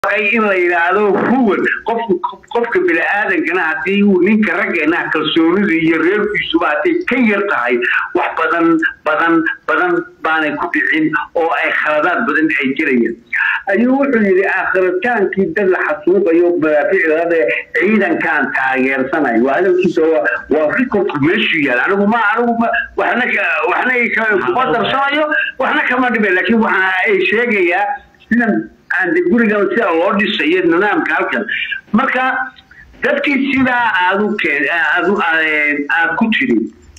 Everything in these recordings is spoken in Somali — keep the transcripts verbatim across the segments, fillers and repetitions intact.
أي إن يلعبوا هو قف قف بالعادة كنا عتيه ونين كرجع ناكلسون يرير في سبعتي كي يرتاعي وحبذن بدن بدن بان كتير أو أي خلادات بدن أي جريان أيوة اللي آخر كان كده الحسوب أيوب في هذا عيدا كان تغير سنة وهذا كده وافريقيا ماشي يعني أنا ما أعرف وإحنا وإحنا كبار سنة وإحنا كمان نبي لكن وإحنا أي شيء يا عند guriga sida loo dhisay nidaamka halkan marka dadkii sida aad u keen aad u aad ku tiri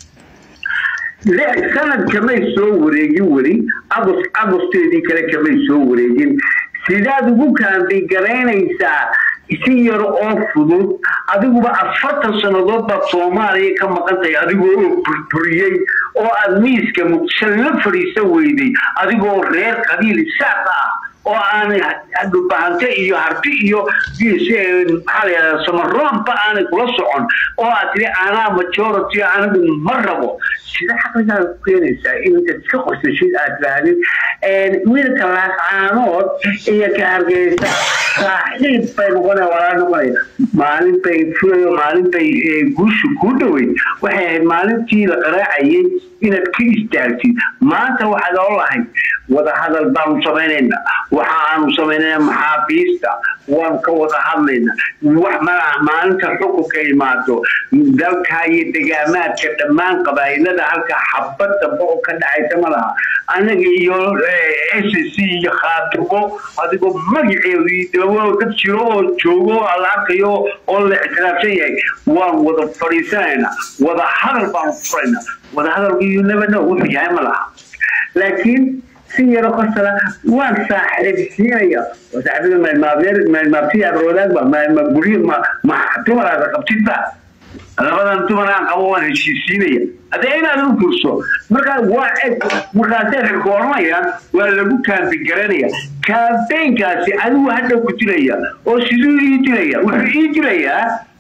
leeyahay sanad kamay soo wareegin wari agos agosteedii kale kamay soo wareegin sidaad ugu kaanti gareynaysaa si yar oo fudud adiguba afartan sanadood baa Soomaaliya ka maqantay adigoo burburiyay oo aad miiska muqshalna fariisan weyday adigoo reer qabiil saad ah oo aan hadu baahantay iyo harti iyo geeseen xalaya samaroon ba aan kula socon oo aad ri ana majority anigu marrabo sida xaqada keenaysa in inta iska qorsheeyay aad raadin een wiilka laascaanood iyo ka hargeysa saaxiib bay noqonay walaal noqonay maalin bay fulo maalin bay guushu ku dhaway waxay maalintii la qaraacayay inaad ka istaagtid maanta waxa loo lahayd wada hadal baan sameynayna waxa aanu sameynaa maxaabiista waan ka wada hadlayna wax ma maalinta xukunka imaado dalka iyo deegaamaadka dhammaan qabaa'ilada halka xabada boo ka dhacaysa malaha anaga iyo S C iyo khaatugo adigoo magaceedii dawo dad jiro oo joogo alaaqayo oo la ixtiraafsan yahay waan wada fariisanayna wada hadal baan furayna wada hadalkii never know wuxuu yahay malaha laakiin سيرة قصة وان صاحب سيرة وصاحب ما ما غير ما ما في أبرودات ما ما بقولي ما ما تمر هذا قبتي بقى أنا بدنا تمر عن قوان هالشيء سيرة هذا هنا له فرصة مركا واحد مركا تاخر كورمايا ولا بو كان في الجرانية كان بين كاسي أنا واحد كتيريا أو سيدوري كتيريا وحي كتيريا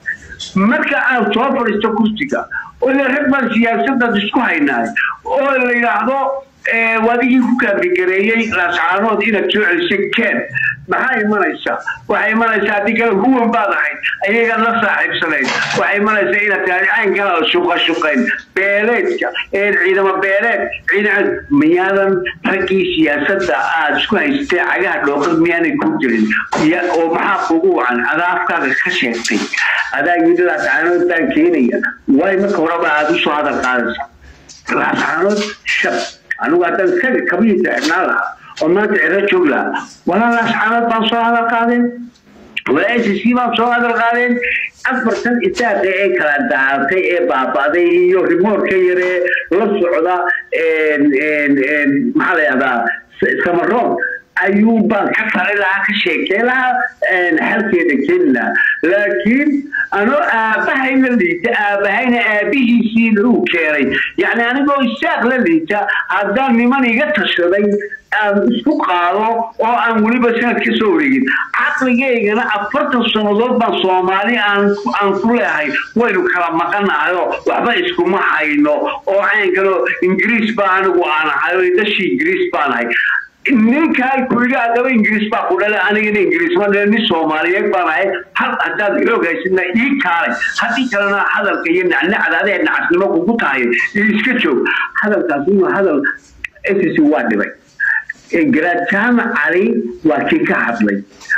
مركا أنا توفر استكوستيكا ولا رقم السياسة ده تسكو هيناي ولا يلاحظوا وادي كوكا بكريي لاسعانود إلى تسوع السكان maxay imanaysaa waxay imanaysaa adiga huwa baadahay ayaga la saaxiib sanayd waxay imanaysaa ila taariikhan kala suuqa suuqeen beeleedka ee ciidamada beeleed ciidan miyaadan ragii siyaasadda aad isku haystay cagaha dhooqad miyaanay ku jirin oo maxaa kugu wacan adaafkaaga ka sheegtay adaa yidada taanoodaan keenaya way marka horeba aad u soo hadal qaadaysaa laascaanood shab anigu haddaan kaga kabiisa xidhnaa lahaa وما تعرف شغلها ولا الأصحاب بانصوا هذا القادم ولا إسسي بانصوا هذا القادم أكبر سن إستاذ إيه كلا دعاء كي إيه بابا ذي يهمور كيري للصعودة إن إن إن محلي هذا سمرون أيوبا كثر لها كشيء كلا نحل كده كلا لكن أنا أبهين اللي أبهين أبيه يصيروا كيري يعني أنا بقول الشغلة اللي تا عدان من يقتصرين isku qaado oo aan waliba sanadka soo wareegin aqligayga afartan sanadood baan Soomaali aan aan ku leeyahay waynu kala maqanahay waxba isku ma hayno oo aan galo Ingiriis baan ugu aanahay dashi Ingiriis baan ahay ninka ku yiraahdo Ingiriis baa ku dhalay aniga Ingiriis ma dhalay Soomaaliyeed baan ahay hal hadaad iloogaysina ii kaalay hadii kalena hadalka iyo nacnacdaada nacasnimo kugu tahay iska joog hadalkaas inuu hadal S C waa dhibay إجراء جامع علي وكيك حبلي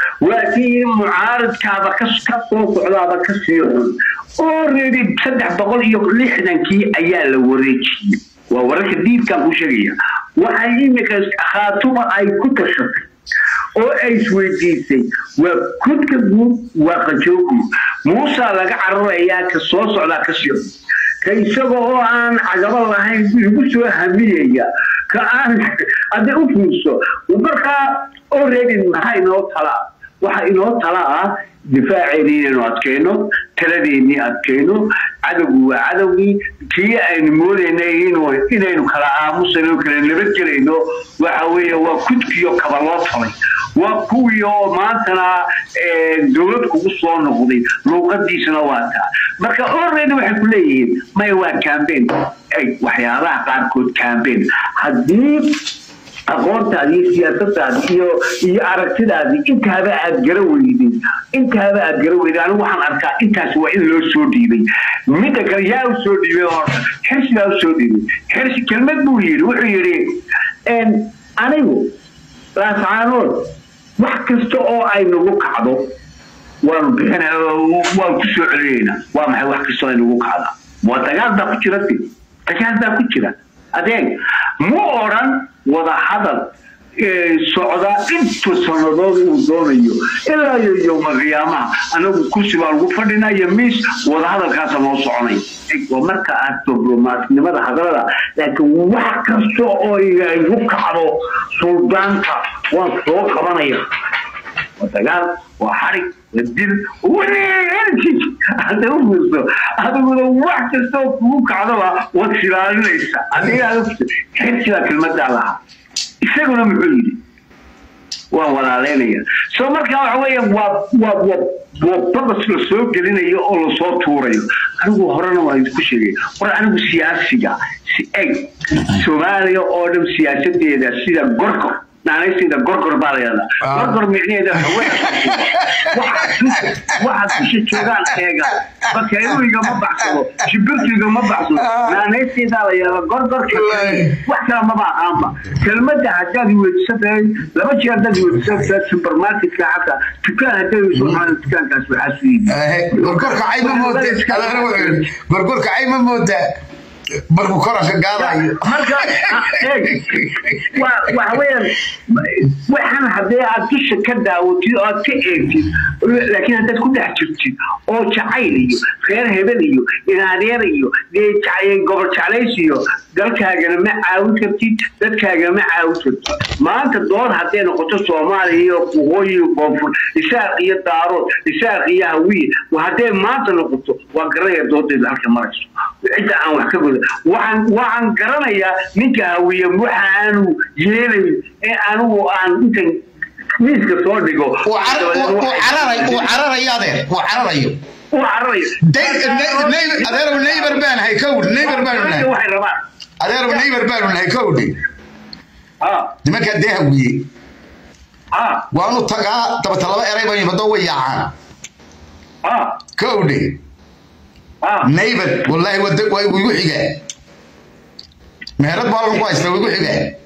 وكي معارض كذا كس كسوق على كسيون أوريدي بصدق بقول يقول لي إحنا كي أيال وريتشي وورك الدين كم وشرية وعينك خاطبة أي كنت شك أو أي سويتيسي وكنت كبو وقجوكم موسى لك عرّياك الصوص على كسيون كي سبقوا عن عجب الله هاي يبصوا أهمية كأن هذا أفنسه وبركة أوريدي هاي نوت طلع وهاي نوت طلع دفاعيين نوتكينو تلديني أتكينو عدو عدوي كي أن مولينين وإنه كلا مسلم كلا نبتكرينو وحويه وكتكيو كبرات حمي وكويو ما تنا دولت كوسون نقضي لوقتي سنواتها بركة أوريدي وحكولين ما يوا كامبين أي وحيارات قاركود كامبين هديب aqoontaadii siyaasaddaadii iyo iyo aragtidaadii intaaba aad garaweyday intaaba aad garaweyday anigu waxaan arkaa intaas waa in loo soo dhiibay midda kale yaa u soo dhiibay oo xirsigaa u soo dhiibay xirsi kelmad buu yidhi wuxuu yidhi anigu laascaanood wax kasta oo ay nagu kacdo waanu bixina waan ku soo celinaynaa waa maxay wax kasta oo ay nagu kacda waa dagaal baa ku jira dagaal baa ku jira adeeg mu odhan wada hadal socda inta sanadood uu doonayo ilaa iyo yowma qiyaamaha anagu kursi baa lagu fadhinayo miis wada hadalkaasa noo soconay waa marka aad diblomaasnimada hadalada laakiin wax kasta oo igu kacdo suldaanka waan soo qabanaya dagaal waa xarig الدين وليش هذا هو الموضوع هذا هو واحد استوى كعضلة وتشيلان ليس هذه حتى كلمة علىها يسقون محلي وهو علينا سو مركا وحوية و و و وطبس السوق جلنا يقول صوت توري أنا هرنا ما يتكشري ورا أنا بسياسي جا أي سوماليا أودم سياسة ده سيدا غرقو نحن سيدا غرقو باليانا غرقو معني ده هو واحد واحد كشة شغال كيجا فكيرو يجا ما بعثوا شبرت يجا ما بعثوا نحن سيدا يا غرقو كذا واحد ما بعثوا كلمة ده حتى يوجد لما تيجي هذا يوجد سوبر ماركت كحتى تكان هذا يوجد عن تكان كاسب حسين غرقو كعيب موت غرقو كعيب موت برضو كرة قاضي مركا وحوين وحنا حدي أكيش كذا وتي أكيد لكن هذا كله حشرتي أو شعيري خير هبليو إناديريو ده شعير قبل شعليسيو قال كأجر ما عاود كتير ده كأجر ما عاود كتير ما أنت دور حتى نقطة الصومالي وقوي وقفل إساقية دارو إساقية هوية وهذا ما أنت نقطة وقرية دوت الحكي مرش إذا أنا وحكي وعن وعن قرنيا نيكا هوية وحانو يلي أنا وعن أنت ميسك صورديكو وعرري وعرري يا ذي وعرري وعرري دي نيبر أدير نيبر بان هاي كود نيبر بان هاي أدير نيبر بان هاي كودي آه دي ما كان ده هوية آه وأنا تقع تبى طلبة قريبة يبدو وياها آه كودي آه نيبر والله ودك ويقول حاجة مهرب بالهم كويس لو يقول حاجة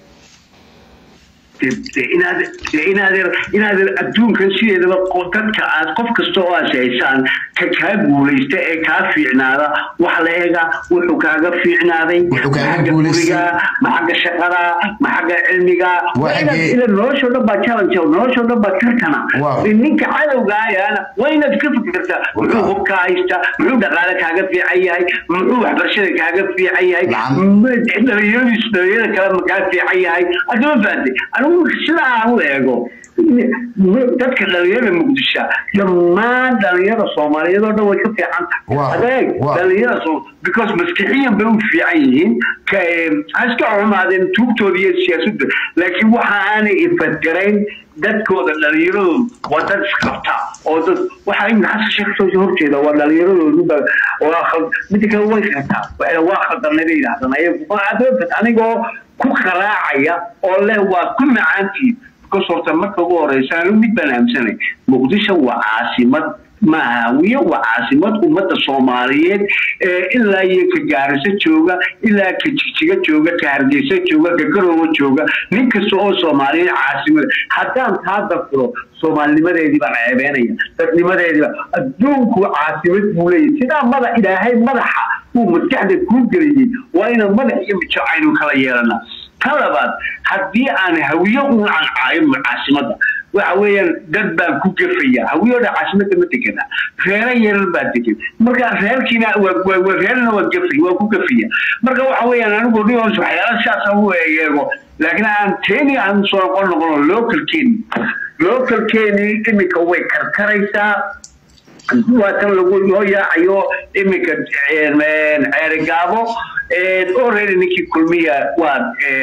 إن هذا إن هذا إن هذا الدون كان شيء إذا قلت كأسقف كستوى شيئان ككاب وليست كافي عنادا وحلاقة وحكاجة في عنادي وحكاجة وليست ما حاجة شقرة ما حاجة علمية وإذا إذا نروش ولا بتشارن شو نروش ولا بتشاركنا إنك عالو جاي أنا وين كيف كذا وحو كايستا وحو دقالك حاجة في عياي وحو حبشرك حاجة في عياي إحنا يونس نرينا كلام كان في عياي أجمع فادي أنا سلا هو إيجو تذكر دليل مقدسة لما دليل الصومالية ده هو كيف عنه هذا دليل صوم because مسكحيا بيوم في عينين كأسكعهم هذا توبتورية سياسة لكن وحنا يفكرين ده كود دليل وده سكرتا أو ده وحنا نحس شخص جهور كده ودليل وده واخد متى هو يختا وإذا واخد دليل هذا ما يبغى هذا أنا جو كخراعية ولا هو كل عندي كسرت مكة ورئيسان ومدبنا أمسنة مقدسة وعاصمة مهاوية وعاصمة أمة الصوماليين إلا يكجارسة جوجا إلا كتشيجا جوجا كهرديسة جوجا كجروة جوجا نكسو الصوماليين عاصمة حتى أنت هذا كله صومالي ما يدي بعيبانية تبني ما يدي الدوك عاصمة مولية سيدا ماذا إلى هاي مدحة ومتحدة كل جريدي وين المدح يمشي خلينا طلبات حدي أنا هوية عن عائم عاصمة وعويا دبا كوكفية هوية عاصمة متكنا غير يربى تكين مرجع غير كنا وغيرنا وكفية وكوكفية مرجع وعويا أنا نقول لهم سبحان شخص هو يجوا لكن أنا تاني عن صور قلنا قلنا لوكال كين لوكال كيني كمي كوي كركريسا واتن لقول له يا أيوه إمك من عرقابه already نكى كلمية واد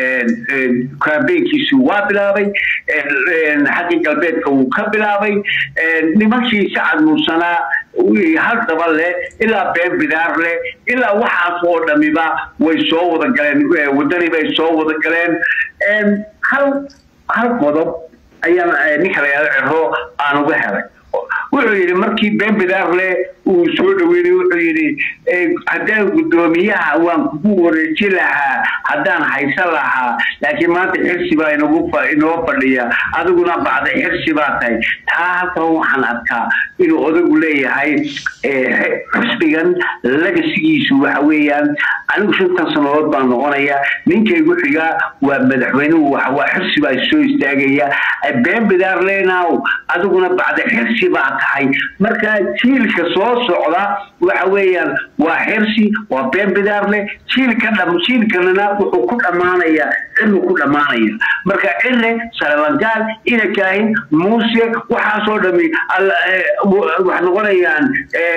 كابين كيسو وابلابي حقي قلبيت كو كبلابي نمشي سعد مصنع hal dabal leh ilaa been bidaar leh ilaa waxaas oo dhamiba way soo wada galeen wadani bay soo wada galeen hal hal qodob ayaan ninka la yiraahdo aan uga helay wuxuu yiri markii been bidaar leh uu soo dhaweeyay wuxuu yiri hadaan gudoomiyaha waan ku wareejin lahaa hadaan haysan lahaa laakiin maanta xirsi baa inagu inoo fadhiya adiguna bacda xirsi baa tahay taas waxaan arkaa inuu odagu leeyahay xisbigan lagasigiisu waxa weeyaan anigu shantan sanadood baan noqonayaa ninkaygu xiga waa madaxweynuhu waxa waa xirsi baa soo istaagaya been bidaar leenaaw adiguna bacda xirsi baa tahay marka jiilka soo socda waxa weeyaan waa xirsi waa been bidaar leh jiilka dham jiilkana wuxuu ku dhamaanaya inuu ku dhamaanaya marka inne salawangaal ina kaahin muuse waxa soo dhami wax noqonayaan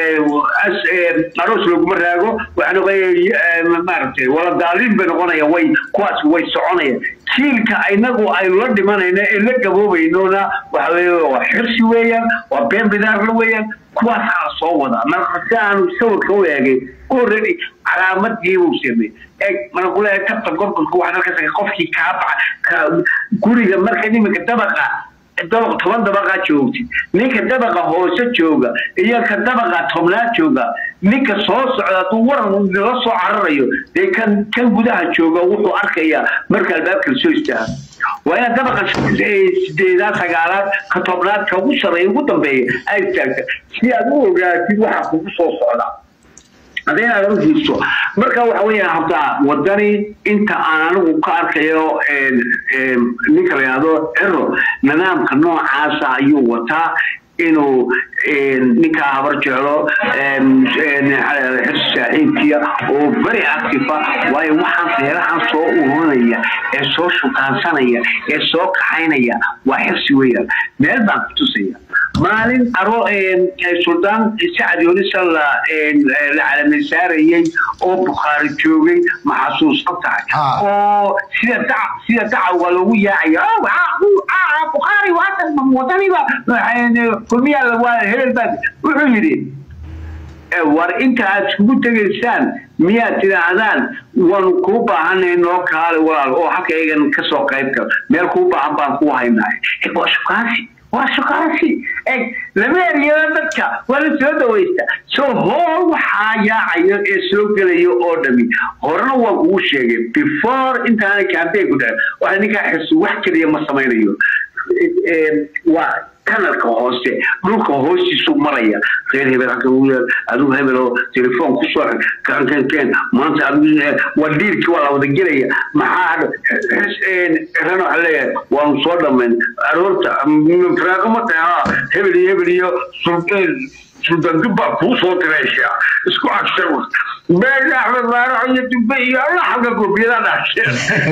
aroos lagu maraago waxa noqonayaan maartay wala daalin bay noqonaya way kuwaas way soconaya jiilka aynagu ay la dhimanayna ee la gaboobaynona waxa weeyaan waa xirsi weeyaan waa been bidaar la weeyaan kuwaas soo wada marka aan sawirka u eegay already calaamadii uu sameeyay ee marka kula tabta gorgorka waxa ka saga qofkii ka baxa guriga marka nimanka dabaqa dabaq toban dabaqa joogti ninka dabaqa hoose jooga iyo ka dabaqa tobnaad jooga ninka soo socda uu waran la soo cararayo ee kan kan gudaha jooga wuxuu arkaya marka albaabka soo istaago وأنا طبقة سديدات سجالات كتبنات كوسر يقدم بيه أي تاك شيء أقول جاتي واحد كوسر صعدا هذين أنا أقول شو مركب وحوي حتى وداني أنت أنا أقول كارك يو نكري هذا إرو ننام كنوع عاسى يو وتا إنه نكا برجعله السعيدية وبري أكتفا وهي وحن فيها عن صوت وهنية الصوت شو كان سنية الصوت حينية وحسوية ماذا تسيا مالين أرو السلطان سعد يونس الله العالم الساري أو بخاري جوي محسوس قطع أو سيدا دع سيدا دع ولو يا يا آه بخاري وهذا موطني بقى كل مية الهلبات وحيرين war inta aad isku tagaysaan miyaa tiraadaan waan ku baahanay noo kaale walaal oo xaqaygan ka soo qayb gal meel ku baahan baan ku haynaay ee waa shaqaasi waa shaqaasi ee lama yariyo dadka wala soo dawaysta soo hoo waxa yaacayo ee soo galayo oo dhami horna waa ugu sheegay before intaan campaign ku dhaw waxa ninka xis wax kaliya ma samaynayo ee waa kanalka hoose dhulka hoostiisu maraya reer hebel halka uu yaal aduu hebelo telefoon ku soo kan kan kan maanta aduu wadiirkii wala wada gelaya maxaa xiseen rano xalay waan soo dhameyn aroorta firaaqo taa hebel hebel iyo sultan sultan dibba ku soo tireesha isku agshay بين أحمد بارع يتبي الله حقك بيلا ناشر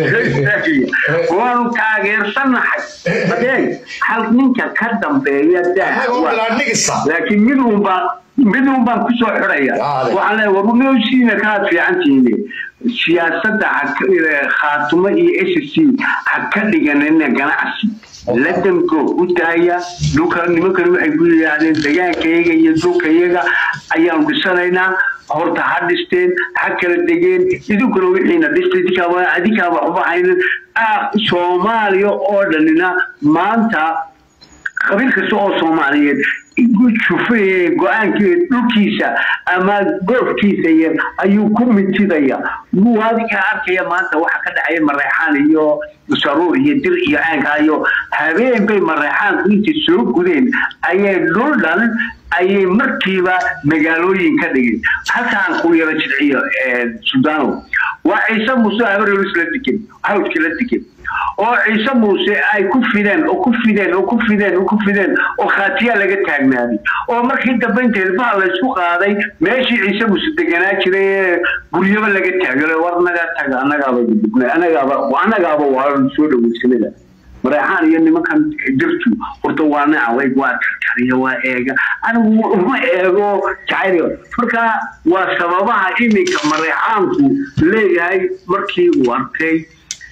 وانو كاغير سنحي بعدين حلق منك كدم بيدا لكن منهم با منهم با كسو حرية وعلى ورميوشينا كانت في عنتيني سياسة خاتمة اي اس سي حكالي جنينة جناعسي لدنكو ودايا دوكا نمكن يقول يعني دجاج كيجا يدوك كيجا أيام بسنينا horta hadisteen hakala degeen idinkuna wixiina dhistay waa adika waxba haynin ah Soomaaliya oo dhanina maanta qabiilka soo Soomaaliyeed igu shufay go'aankii dhulkiisa ama goobkiisa ayuu ku mitidaya muwaadinka arkaya maanta waxa ka dhacay Mareexaan iyo saruur iyo dir iyo aankaayo habeen bay Mareexaan intii soo gudeen ayay dhuldan ayay markiiba magaalooyin ka dhigeen halkaan ku yara jidciyo ee Suudaan waa Ciise Muuse Abareer isla tikid halkii la tikid oo Ciise Muuse ay ku fideen oo ku fideen oo ku fideen oo ku fideen oo khaatiya laga taagnaaday oo markii dambeynteed baa la isku qaaday meeshii Ciise Muuse deganaa jiray guriyada laga taagay warnaga taga anaga baa anaga baa anaga baa waa soo dhawaysanada Mareexaan iyo nimankan jirtu horta waa nacay waa kariyo waa eega anigu ma eego jacayl marka waa sababaha imika Mareexaanku leeyahay markii uu arkay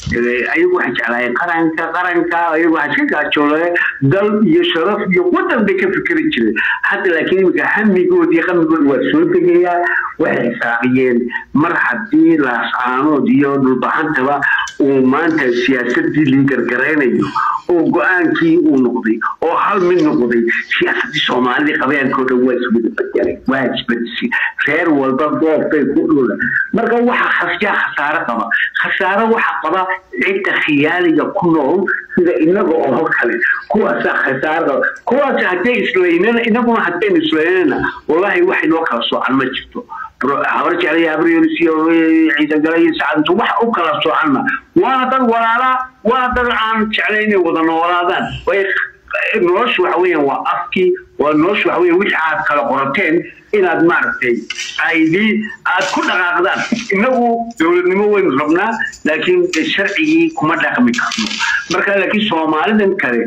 ayagu waxay jeclaayeen qaranka qaranka ayagu waxay ka gaajooleen dal iyo sharaf iyo wadan bay ka fikri jireen hadda laakiin imika hamigoodii qamigoodii waa soo degayaa waxay saaqiyeen mar haddii laasaanood iyo dhulbahantaba uu maanta siyaasadii liingargaraynayo oo go-aankii uu noqday oo hal mid noqday siyaasadii soomaalida qabeenkooda waa isbedbedelay waa isbedesay reer walba goobbay ku dhula marka waxa khasyaa khasaare qaba khasaare waxa qaba cidda khiyaaliga ku nool sida inaga oo kale kuwaas khasaare kuwaas hadday islaynana inaguna haddaynu islaynana wallahi waxay noo kala soocan ma jirto حاولت عليها بريوليسيا عيدا قليل سعد وح أكل الصوعنا وانا دل ولا وانا دل عن شعليني وضن ولادان ونوش وحويا وأفكي ونوش وحويا وش عاد كلا قرتين إن أدمرتي عيدي عاد كل غاقدان إنه دولة نمو ربنا لكن الشرعي كما داخل مكانه مركز لكن سومالي دم كري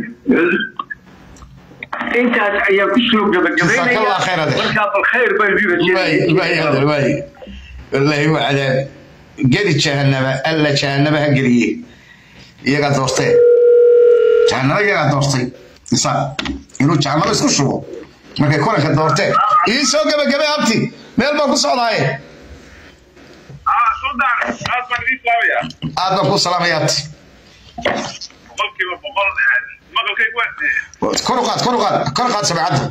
انت ايام كسلوك جبل جبل جزاك الله خير هذا بركات الخير بيجيب الجيل باي هذا باي والله هو على قد جهنم الا جهنم هقريه يقعد دوستي جهنم يقعد دوستي صح انو جهنم اسكو شو ما كان كلك دورتي اي سو جبل جبل ابتي ميل ما كسوداي اه سودان اه بدي سلاميا ادو كو سلاميات بقولك بقول مقل كيف وقت كرقات كرقات كرقات سبعة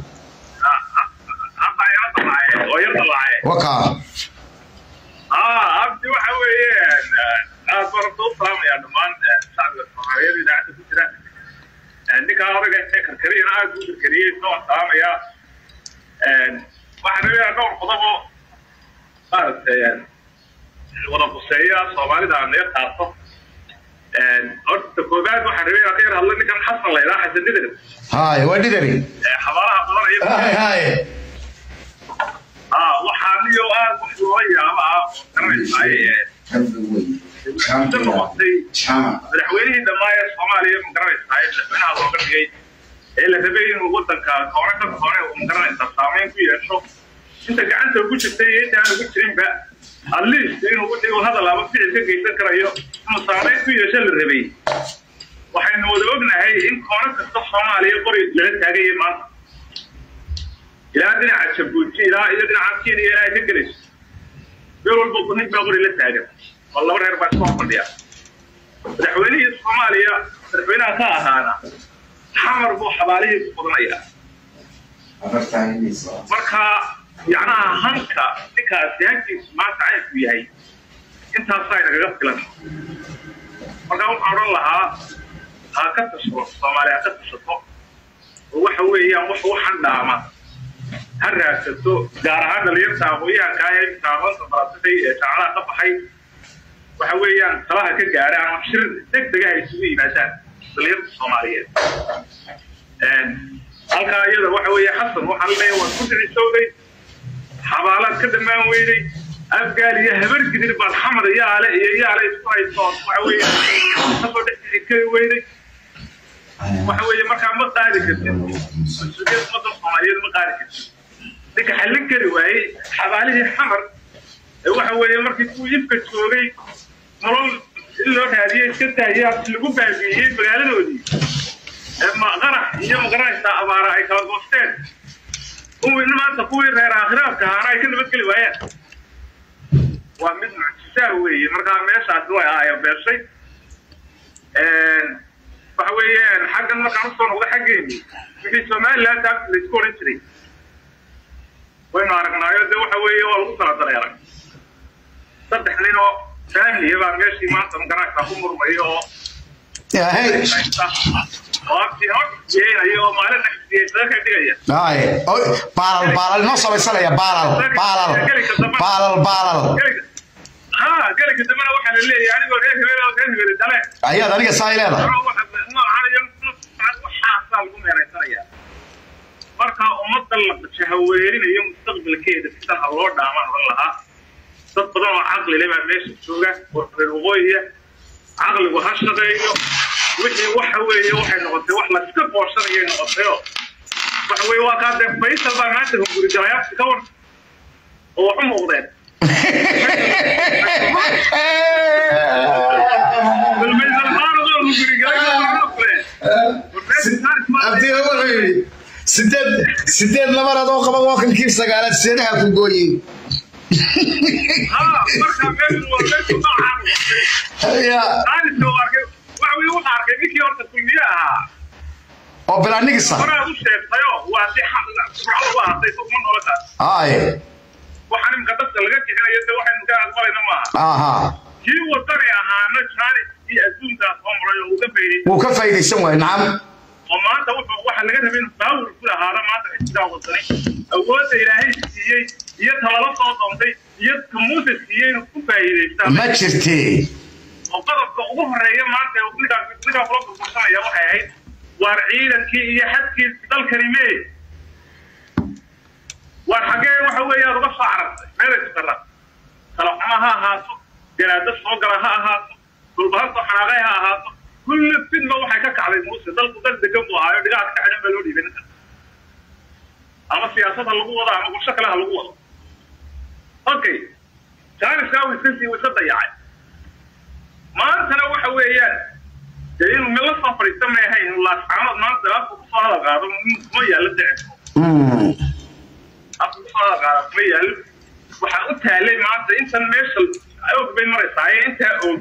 وكا اه عبدي وحويين برضو طعم يا دمان صعب الصحراويه اللي قاعده فكره عندك هذا كركري انا اقول كركري نوع طعم يا واحد يا نوع قضبه قالت يعني الوضع السيئه صومالي ده عندي خاصه أرد كوباد وحربي أخير الله إني كان حصل لي راح أسندري هاي ودي دري حوالها حوالها يبقى هاي هاي آه وحامي وآه وحوية آه كرمي معي كم وقتي الحويني دمايا الصومالي مكرمي معي لفنا الله قرقي إلا تبين وقلتك كورنك كورنك ومكرمي تستعمين كوي شوف أنت قاعد تقول شيء أنت أنا قلت شيء بقى الليش إنه قلت هذا لا بس في شيء يذكر أيه مصاري في شيء الربي وحين ودوقنا هاي إن كانت الصحة عليه قريب لعند هذه ما إلى أدنى عشبوتي إلى إلى أدنى عشين إلى تجلس يقول البطنين بقول إلى تاجر والله ورا ربع صوم بديا الحوالي الصومالية ربنا كأهانا حمر بو حوالي الصومالية مركا يعني هنكا نكا سيانتي ما تعرف وياي أنت صاير غفلة مركا وحول لها هكذا تصور الصومالية هكذا تصور وحوي يوم وحو حندامة هالرأسته جار هذا اللي يرتاح وياه كاين تعمل تبرتي تعالى قبحي وحوي يعني صراحة كجارة أنا مشر دق دقة يسوي مثلا اللي يرتاح الصومالية halka iyada waxa weeye xasan waxa la leeyahay ku dhiciyay xabaalad ka dhamaan weeyay afgaal iyo habar gidir bal xamar iyo aale iyo yaale isku haysto waxa weeye soo dhixi kay weeyay waxa weeye marka ma qaadi kartid suuqyada madal Soomaaliyeed ma qaadi kartid dika xalin kari waayay xabaalihi xamar waxa weeye markii uu ibka joogay nolol loo raadiyay iska taayay lagu baabiyay magaaladoodii ما غرح يوم غرح تأبارة أي كلام مفتاح هو إنما تقوي غير آخرات كهانا يكون بكل وياه ومن تساوي مركان ماشى سوى آية بيرشي فحويان حق المكان الصون وده حقيني في سومال لا تأكل سكور إنتري وين عرقنا يده وحوي والوصل على الطريق صدق لينو ثاني يبقى ماشي ما أنت مكانك تقوم برميه يا هاي هاي بالال بالال نص بيصير يا بالال بالال بالال بالال ها قال لك تمام واحد اللي يعني هو غير غير غير غير تمام ايوه ده سايل هذا marka umada la shahaweerinayo mustaqbalkeeda sidan loo dhaaman lahaa dad badan oo aqli leh meesha jooga oo waqooyiga aqligu ha shaqeeyo wixii waxa weeye waxay noqotay wax la iska boorsanayay noqotay waxa weeye waa ka dib faysal baa maanta guri jarayaa ka war oo wax muuqdeen abdi wuxuu sideed sideed labaad oo qaba wakiilkii sagaalaad seedaha ku gooyay ha marka meel walba ku dhacaan ya aan soo arkay waxa uu arkay ninkii horta kulmiyaha oo bilaanigisa waxa uu sheegtayo waa si xaq ah waa hadday soo noolata ay waxaan imka dadka laga kicinayo waxaan ka aqbalayna ma aha kii wadani ahaana jaani iyo adduunka umray oo ka faa'iideeyay wuu ka faa'iideysan way nacam oo maanta waxa laga rabay in baawur ku ahaada maanta intaa wadani awoodda ilaahay siiyay iyo talalo soo doontay iyo kamuusa siiyay inuu ku faa'iideystaa ma jirtee oo qodobka ugu horeeya maanta oo ninka ninka kula burbursanaya waxay ahayd waar ciidankii iyo xadkii dalkani mee waar xagee waxa weeyaan uga soo carartay meelay ku darra talaxuma ha ahaato garaada soo gala ha ahaato dulbahanto xanaaqay ha ahaato kulli fidma waxay ka kacday muuse dalku dal degan buu ahaayo dhigaad ka xidhan baa loo dhiibay ninka ama siyaasadda lagu wada ama bulsho kale ha lagu wado okay jaaniska uu iska sii wasa dayacay maantana waxa weeyaan dee inuu meel la soo fadhiista ma ahayn laascaanood maanta afku kusoo hadal qaado kuma yaalla dececo afku kusoo hadal qaado kuma yaallo waxaa u taalay maanta intan meesha og bay maraysaa intaa og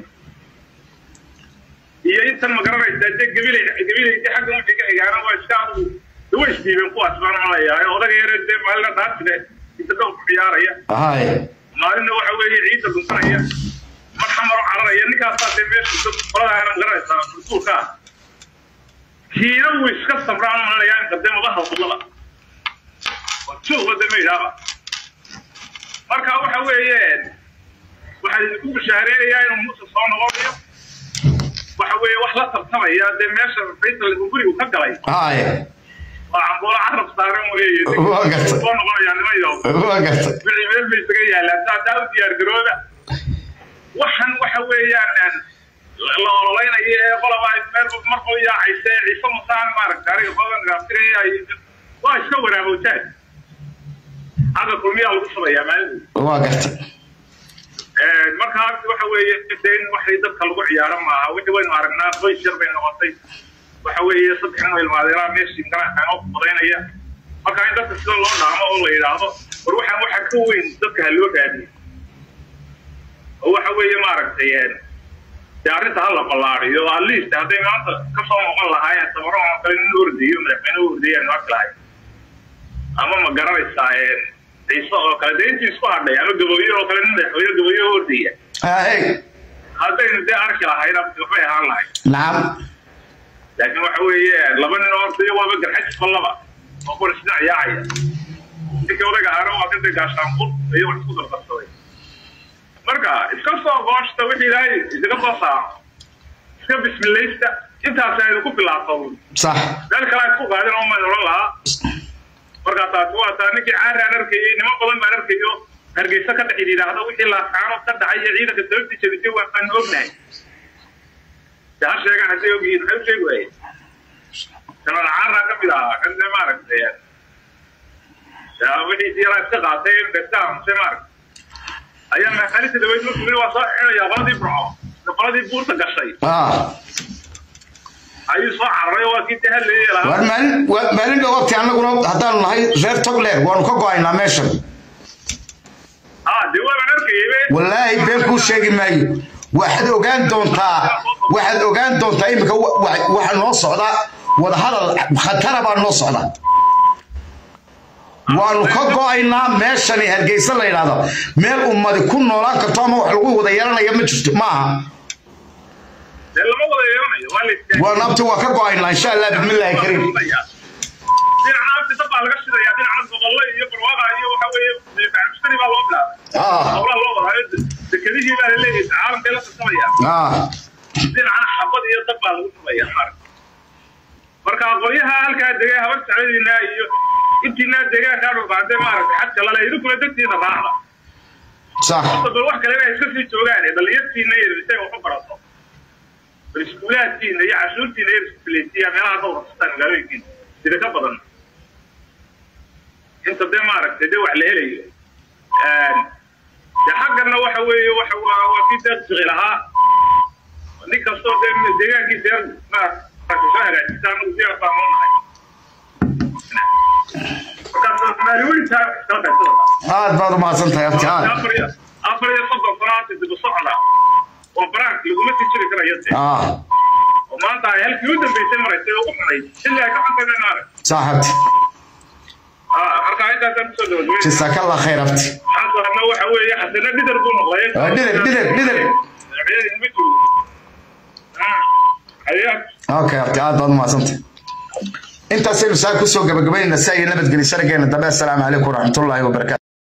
iyo intan ma garanaysaa dee gabilay gabilaydii xagga wixii ka xigaana waa iska adugu way isdiibeen kuwaas baan malayaa odaga yare dee maalina dhaafide inta dhowr ku ciyaaraya maalina waxa weeye ciidda dunsanaya marxamaro cararaya ninkaasaa dee meesha qolada garanaysaa kultuurka ah kiina wuu iska sabraan malayaa inta dee madaha wadada suuqa dee maydhaaba marka waxa weeye waxaa idinku bashaareeyayaa inuu muuse soo noqonayo waxa weeye wax la tartamaya dee meesha faysal gurigu ka galay وعمبولا عرب صارم وهي وقت وقت يعني ما يوم وقت بالعمل بيسقيها لا تعال ديار جروده وحن وحوي يعني الله والله أنا يقول ما يسمر مرقوا يا عيسى عيسى مصان مارك تاريخ فلان غافري واش كور أبو تاج هذا كلمية القصة يا معلم وقت مركز وحوي الدين وحيد الخلق عيارة ما وين وين ماركنا خوي شربين نقطي وحوي صدق إنه المعذرة ماشي كان كانوا قضينا marka in dadka sida loo dhaamo oo la yiraahdo war waxa waxa ka weyn dadka loo gaadiyo oo waxa weeye maaragtay diyaarinta hal la balaariyo at least haday maanta ka soo noqon lahaayeen sabaro oo kale in urdiyo madaxweyne urdiyo ma kalaay ama ma garanaysaa ee ciiso oo kale deyntii isku hadhay ama gaboyo oo kale madaxweyne gaboyo urdiyo hay haday inta arki lahayd waxay ahaan lahayd naam laakiin waxa weeye laba nin oo urdiyo waa garxaj qolaba وقول سنع يا عيا ديك ودغ هارو وقت gaashaan qul iyo wax ku darsaday marka iska soo gooshta wixii ilaahay iska qaasaa iska bismilaysta inta ay ku bilaabto صح dal kale ku qaadan oo ma oran laha marka taas waa taa ninkii caar aan arkay nimo badan baan arkayo hargeysa ka dhixi yiraahdo wixii la qaano ka dhacay ciidanka dawladda jabtay waa aan ognahay taa sheega hadii ogiin hal shay way كانوا العارة قبلها كنا مارك يا يا ودي ترى تقاطين بتاعهم سمارك أيام ما خليت دويت نص من وصاء يا غادي برعو غادي بورت قشي آه أي صاع الريوة كنت هاللي لا ومن ومن وقت يعني نقول هذا النهاية غير تقلير ونكوكو عين ماشل آه دوا بنركي والله بينكو شيء ماي واحد وقان دونتا واحد وقان دونتا يمكن واحد نص هذا وده هذا خطر بان نصنا وانو كغوينا ميشاني هرغيسا لا يراado meel ummad ku noolaan karto ama wax lagu wada yeelanayo ma jirto maaha lama wada yeelanayo waa nabti waa ka go'ayna insha Allah bismillaah kareem dina nabti dabba laga shiraya dina aan boqol iyo barwaqa iyo waxa weeye bacbistani baa loo bilaabay ah hawla loo wadaay dekadihii baa leeyahay caalamka la sameeyaa ah dina aan xabad iyo dabba lagu sameeyaa marka qoliyaha halka degay habar sacadiina iyo intiina deegaanka ka qaaday maaragtay xad kale leeyahay kula dadkiina raacda صح sabab wax kale ay iska sii joogaan dhalinyartiina iyo isay wax barato iskuulaadkiina iyo cashuurtiina iyo iskuuleetiya meelaha ka warsan galooyin sida ka badan inta de maaragtay de wax la helayo ee ya xaqna waxa weeye waxa waa fi dadqi laha ninka soo deegaankiisa ma هاد بعض ما صنت يا ابتي هاد أفريقيا صدق فرات بصعلة وبراك لقمة تشتري كرا يدي اه وما أنت هل كيودا بيتم رأيته وقمري إلا كمان تبي صاحبتي آه أركا أنت تمسدون جزاك الله خير ابتي حصل نوع حوي حتى لا بدر دون الله بدر بدر بدر اوكي ابتي هاد بعض ما صنت انت سير ساكو سوق قبل قبل الساي نبت قلي سرقين السلام عليكم ورحمه الله وبركاته.